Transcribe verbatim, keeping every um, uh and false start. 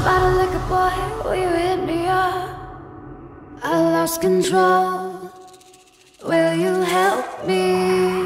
about a liquor boy, will you hit me up? I lost control, will you help me?